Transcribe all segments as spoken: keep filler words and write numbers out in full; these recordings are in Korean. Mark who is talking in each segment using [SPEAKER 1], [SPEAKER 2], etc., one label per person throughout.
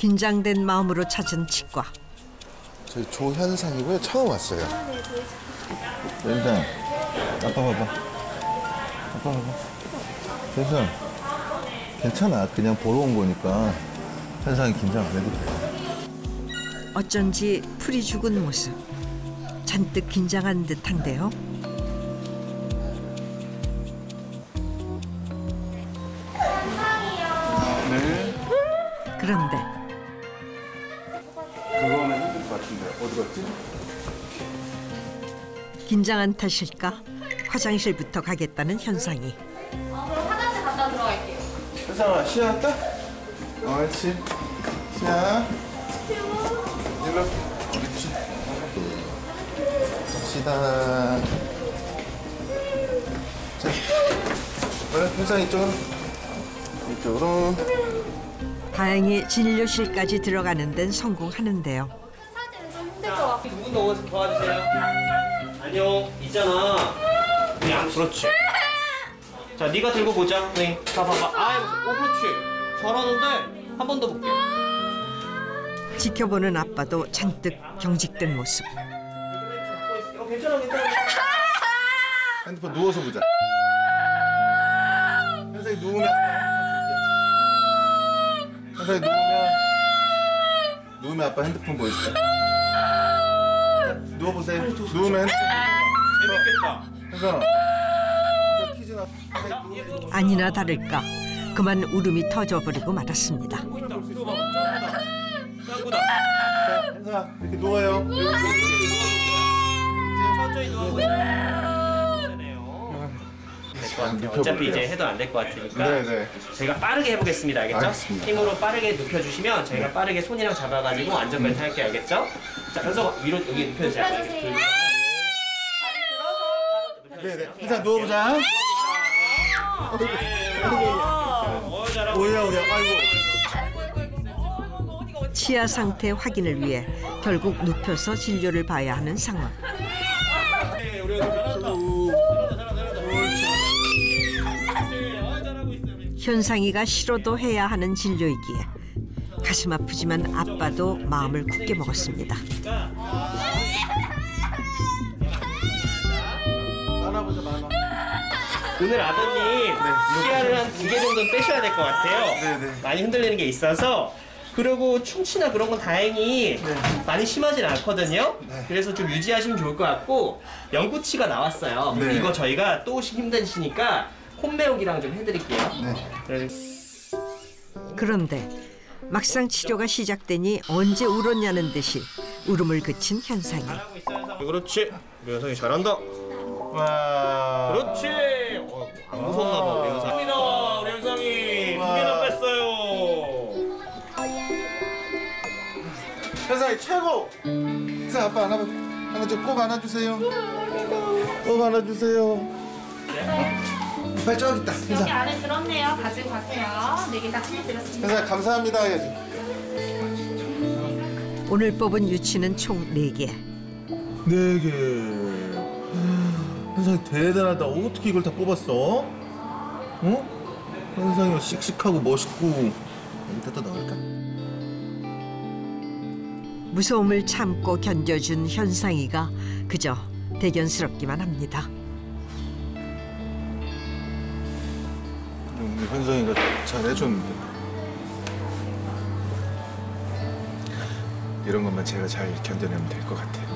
[SPEAKER 1] 긴장된 마음으로 찾은 치과.
[SPEAKER 2] 저희 조현상이고요. 처음 왔어요.
[SPEAKER 3] 현상, 아빠 봐봐. 아빠 봐봐. 현상, 괜찮아. 그냥 보러 온 거니까 현상이 긴장 안 해도 돼.
[SPEAKER 1] 어쩐지 풀이 죽은 모습. 잔뜩 긴장한 듯한데요.
[SPEAKER 2] 네.
[SPEAKER 1] 그런데
[SPEAKER 2] 그거는 힘들 것 같은데 어디 갔지?
[SPEAKER 1] 긴장한 탓일까? 화장실부터 가겠다는 현상이.
[SPEAKER 4] 어, 그럼 화장실 갔다 들어갈게요.
[SPEAKER 2] 현상아, 시야 할까? 어, 그렇지. 시야. 일로. 그렇지. 갑시다. 자, 그래, 현상 이쪽으로. 이쪽으로.
[SPEAKER 1] 다행히 진료실까지 들어가는 데는 성공하는데요.
[SPEAKER 4] 사진은 좀 힘들 것 같고.
[SPEAKER 5] 누군 더 도와주세요. 안녕, 있잖아. 그냥 그렇지. 자, 네가 들고 보자. 네, 다 봐봐. 아이고, 어, 그렇지. 잘하는데 한 번 더 볼게.
[SPEAKER 1] 지켜보는 아빠도 잔뜩 경직된 모습.
[SPEAKER 5] 어, 괜찮아, 괜찮아.
[SPEAKER 2] 핸드폰 누워서 보자. 현상이 누우면 현상이 누우면 누우면 아빠 핸드폰 보여줄게. 누워보세요. 누우면 핸드폰
[SPEAKER 5] 재밌겠다.
[SPEAKER 2] 현상아. 퀴즈 나.
[SPEAKER 1] 아니나 다를까 그만 울음이 터져버리고 말았습니다.
[SPEAKER 5] 또 봐봐. 짱구다.
[SPEAKER 2] 자, 현상아 이렇게 누워요.
[SPEAKER 5] 천천히 누워보세요. 어차피 이제 해도 안 될 것 같으니까
[SPEAKER 2] 네네.
[SPEAKER 5] 저희가 빠르게 해보겠습니다. 알겠죠?
[SPEAKER 2] 알겠습니다.
[SPEAKER 5] 힘으로 빠르게 눕혀주시면 저희가 빠르게 손이랑 잡아가지고 안전벨트 할게요. 알겠죠? 자, 현서 위로 여기 눕혀주세요.
[SPEAKER 4] 눕혀주세요.
[SPEAKER 2] 네네. 현상 누워보자.
[SPEAKER 5] 어, 잘하고
[SPEAKER 2] 오야 오야. 아이고.
[SPEAKER 1] 치아 상태 확인을 위해 결국 눕혀서 진료를 봐야 하는 상황.
[SPEAKER 5] 우리 잘한다.
[SPEAKER 1] 현상이가 싫어도 해야 하는 진료이기에 가슴 아프지만 아빠도 마음을 굳게 먹었습니다.
[SPEAKER 2] 만화보자 만화.
[SPEAKER 5] 오늘 아버님 치아를 한 두 개 정도는 빼셔야 될 것 같아요.
[SPEAKER 2] 네네.
[SPEAKER 5] 많이 흔들리는 게 있어서. 그리고 충치나 그런 건 다행히 많이 심하진 않거든요.
[SPEAKER 2] 네.
[SPEAKER 5] 그래서 좀 유지하시면 좋을 것 같고 연구치가 나왔어요.
[SPEAKER 2] 네.
[SPEAKER 5] 이거 저희가 또 힘드시니까 홈메옥이랑 좀 해드릴게요.
[SPEAKER 2] 네.
[SPEAKER 1] 그런데 막상 치료가 시작되니 언제 울었냐는 듯이 울음을 그친 현상이.
[SPEAKER 5] 잘하고 있어요. 그렇지. 우리 현상이 잘한다.
[SPEAKER 2] 와.
[SPEAKER 5] 그렇지. 어, 안 무섭나 봐 우리 현상이. 우리 현상이 두 개나 뺐어요.
[SPEAKER 2] 현상이 최고. 현상 아빠 안아봐. 하나 좀 꼭 안아주세요. 꼭 안아주세요. 빨리 저기 있다.
[SPEAKER 4] 여기
[SPEAKER 2] 현상.
[SPEAKER 4] 안에 들었네요. 가지고 가세요. 네 개 다 챙겨드렸습니다.
[SPEAKER 2] 현상 감사합니다 해야지.
[SPEAKER 1] 오늘 뽑은 유치는 총 네 개.
[SPEAKER 3] 네 개. 현상이 대단하다. 어떻게 이걸 다 뽑았어? 어? 현상이가 씩씩하고 멋있고. 여기다 또 넣을까?
[SPEAKER 1] 무서움을 참고 견뎌준 현상이가 그저 대견스럽기만 합니다.
[SPEAKER 3] 우리 현상이가 잘해줬는데.
[SPEAKER 2] 이런 것만 제가 잘 견뎌내면 될 것 같아요.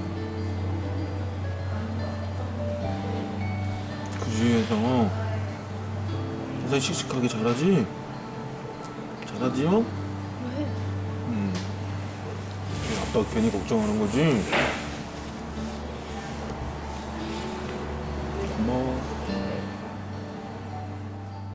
[SPEAKER 3] 그지 현상아. 현상이 씩씩하게 잘하지? 잘하지요? 왜? 음. 아빠가 괜히 걱정하는 거지? 고마워.